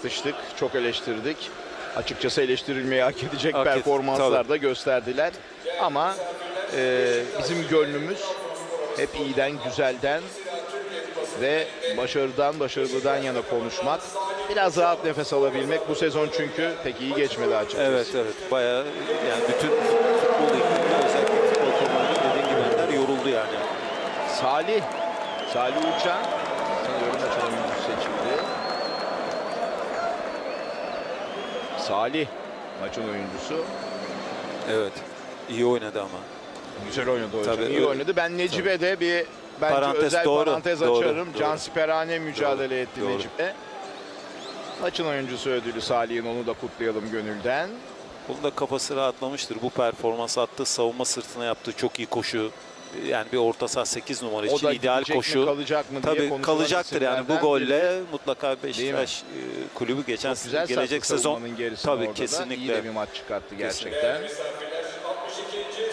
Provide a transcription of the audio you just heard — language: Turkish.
Tartıştık, çok eleştirdik. Açıkçası eleştirilmeyi hak edecek Hak performanslar da gösterdiler. Ama bizim gönlümüz hep iyiden, güzelden ve başarılıdan yana konuşmak. Biraz rahat nefes alabilmek. Bu sezon çünkü pek iyi geçmedi açıkçası. Evet. Bayağı yani bütün futbol ekibinde özellikle futbol konularında dediğin gibi Ender yoruldu yani. Salih Uçan sanıyorum maç oyuncusu seçildi. Salih maçın oyuncusu. Evet. İyi oynadı ama. Güzel oynadı hocam. Tabii, İyi oynadı. Ben Necibe'de bir bence Parantez, özel doğru, parantez doğru, açarım. doğru. Cansiperane mücadele etti Doğru. Necibe. Maçın oyuncusu ödülü Salih'in, onu da kutlayalım gönülden. Bunun da kafası rahatlamıştır. Bu performans attı. Savunma sırtına yaptığı çok iyi koşu. Yani bir orta saha 8 numara O için da ideal gidecek mi, koşu. kalacak mı diye Tabii konuşulan kalacaktır yani bu isimlerden golle biri. mutlaka Beşiktaş kulübü geçen Çok güzel gelecek sattı sezon savunmanın gerisini tabii orada da. İyi kesinlikle de bir maç çıkarttı gerçekten.